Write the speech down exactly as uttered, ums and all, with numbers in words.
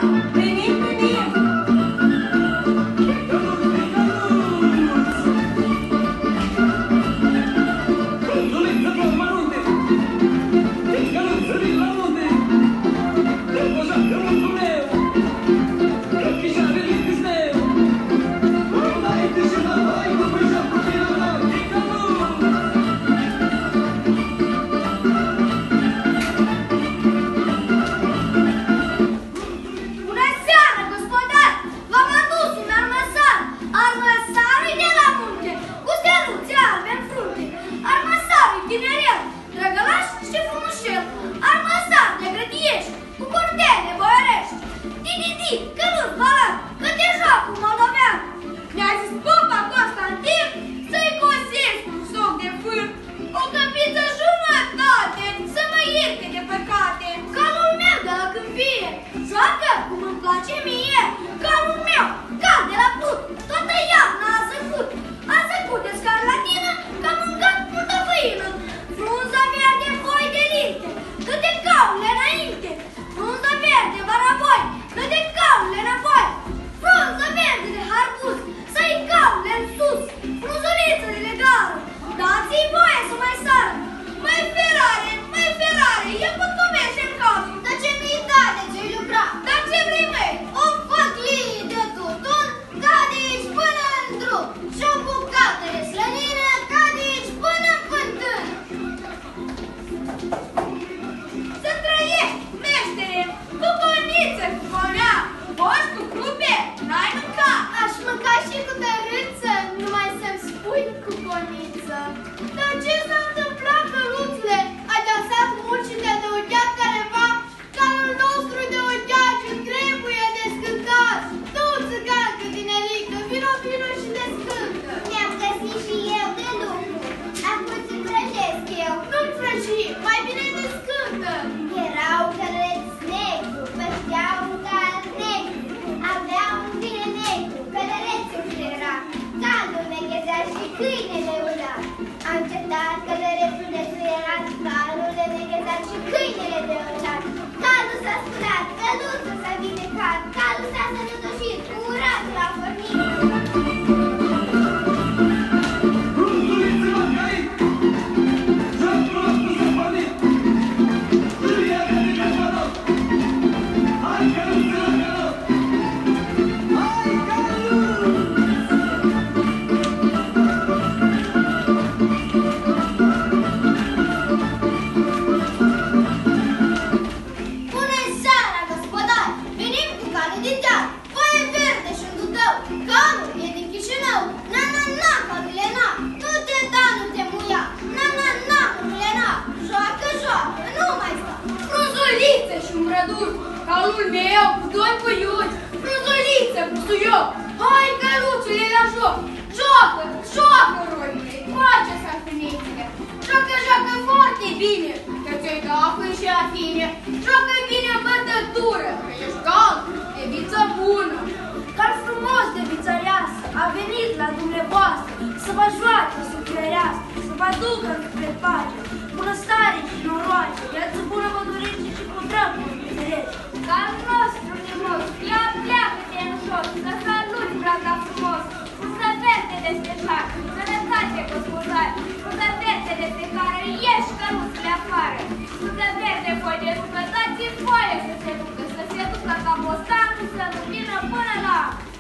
Venim, venim! Călduliță pe la munte! Călduliță din la munte! Te poza călduțul meu! Călchișare din câsneu! Înainte și înapoi, cu pâșa puțină noi! Bună seara, gospodar! V-am adus un armăsar! Armăsarul de la munte, cu steluțe albe în frunte. Armăsarul tinerel, drăgălaș și frumușel. Armăsar de grădiești, cu cordele boierești. Di-di-di, căluț balan, că te joacă moldovean. Mi-a zis popa Constantin să-i cosesc un soc de fân. O căpiță jumătate să mă ierte de păcate. Calul meu de la câmpie joacă cum îmi place mie. Calul meu, cal de la put, toată iarna a zăcut. A zăcut de scarlatină, că am mâncat multă făină. Frunza verde foi de linte, dă de caule înainte. Frunza verde baraboi, dă de caule înapoi. Frunza verde de harbuz, să-i caule în sus. Frunzuliță de legară, dați-i voie să mai sară. Mai ferare, mai ferare, e păcămește în cazul. Dar ce mi-i da de ce-i lucra? Dar ce vrei, măi? O făclie de tutun, ca de aici până în drum. Și o bucată de slănină, ca de aici până în fântână. Să trăiești, meștere, cu băniță, cu conea, boși cu crupe, n-ai mâncat. Aș mânca și cu tărâță, numai să-mi spui cu băniță. Dar ce s-a întâmplat, căluțule? Ai dansat mult și te-a dăugheat careva? Calul nostru de ocheaci trebuie descântat. Tu, țigancă tinerică, vino, vino și descântă. Mi-am găsit și eu de lucru. Acum ți vrăjesc eu. Nu-mi vrăji, mai bine descântă. Erau călăreți negru, pășteau un cal negru. Aveau un bine negru, călărețul era. Calul neghezea și câinele ura. A încetat călărețul de suierat, calul de neghezat și câinele de ocean. Calul s-a scurat, căluțul s-a vindecat, calul s-a sănătoșit, curatul a pornit. Frunzuliță m-a căit! Joacul nostru s-a pornit! Iată de cașanot! Hai, căluță la canot! Hai, căluț! Bună seara, gospodar! Venim cu calul din deal, foaie verde și un dudău. Calul e din Chișinău. Na, na, na, calule, na, nu te da, nu te muia. Na, na, na, calule, na, joacă, joacă, nu mai sta. Frunzuliță și un brăduț, calul meu cu doi puiuți. Frunzuliță cu suioc, hai, căluțule, la joc. Joacă, joacă, roimule, face să finițele. Joacă, joacă foarte bine, că ți-ai da apă și afine. Joacă bine în bătătură, că ești cal de viță bună. Cal frumos de vițăreasă a venit la dumneavoastră să vă joace, să crerească, să vă aducă spre pace. Bunăstare și noroace, viață bună vă dorește și cu drag vă înțelege. Calul nostru nimos, ia pleacă-te în jos, să saluți, brata frumos. Frunză verde despre șar, sănătate, gospodar, frunză verde despre care ieși căluțule afară. Frunză verde, foi de rugă, dați-i voie să se ducă, să se ducă ca bostanul, să nu vină până la